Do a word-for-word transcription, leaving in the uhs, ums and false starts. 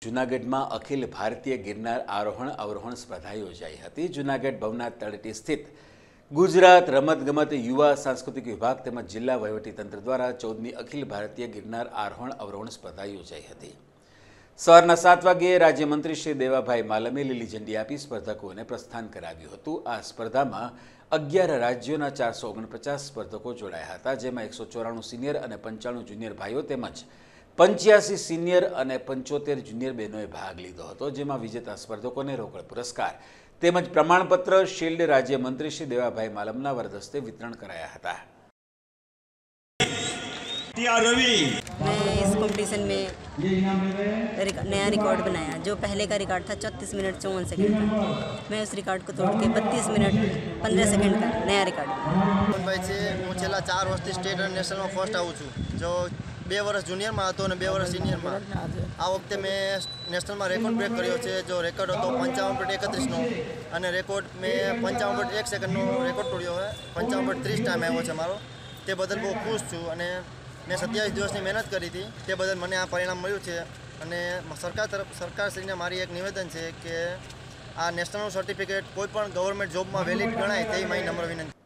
જૂનાગઢમાં અખિલ ભારતીય ગિરનાર આરોહણ અવરોહણ સ્પર્ધા યોજાઈ હતી। જૂનાગઢ ભવનાથ તળેટી સ્થિત ગુજરાત રમતગમત યુવા સાંસ્કૃતિક વિભાગ તેમજ જિલ્લા વહીવટીતંત્ર દ્વારા ચૌદમી અખિલ ભારતીય ગિરનાર આરોહણ અવરોહણ સ્પર્ધા યોજાઈ હતી। સવારના સાત વાગ્યે રાજ્યમંત્રી શ્રી દેવાભાઈ માલમે લીલી ઝંડી આપી સ્પર્ધકોને પ્રસ્થાન કરાવ્યું હતું। આ સ્પર્ધામાં અગિયાર રાજ્યોના ચારસો ઓગણપચાસ સ્પર્ધકો જોડાયા હતા, જેમાં એકસો ચોરાણું સિનિયર અને પંચાણું જુનિયર ભાઈઓ તેમજ पंच्यासी सीनियर और पंचोतेर जूनियर बहनों भाग लीधो हतो, जेमां विजेता स्पर्धकों ने रोकड़ पुरस्कार तेमज प्रमाणपत्र शील्ड राज्यमंत्री श्री देवाभाई मालमना वरदस्ते वितरण कराया हता। मैं इस कंपटीशन में नया रिकॉर्ड बनाया, जो पहले का रिकॉर्ड था चौंतीस मिनट चौवन सेकंड का। मैं उस रिकॉर्ड को तोड़ के बत्तीस मिनट पंद्रह सेकंड का नया रिकॉर्ड हूँ छेल्ला चार वर्षथी स्टेट और नेशनल में फर्स्ट आऊँ छूँ, जो बे वर्ष जूनियर में हतो ने बे वर्ष सीनियर में। आ वखते मैं नेशनल में रेकॉर्ड ब्रेक कर्यो छे, जो रेकॉर्ड हतो पंचावन पॉइंट एकत्रीस नो अने रेकॉर्ड में पंचावन पॉइंट एक सेकंड नो रेकॉर्ड तोड़्यो है। पंचावन पॉइंट तीस टाइम आव्यो छे मारो, ते बदल बहुत खुश छूँ। अने मैं सत्यावीस दिवसनी मेहनत करी थी, ते बदल मने आ परिणाम मळ्युं छे। अने सरकार तरफ सरकारश्रीने मारी एक निवेदन छे के आ नेशनल सर्टिफिकेट कोईपण गवर्नमेंट जॉब में वेलिड गणाय तेवी मारी नम्र विनंती।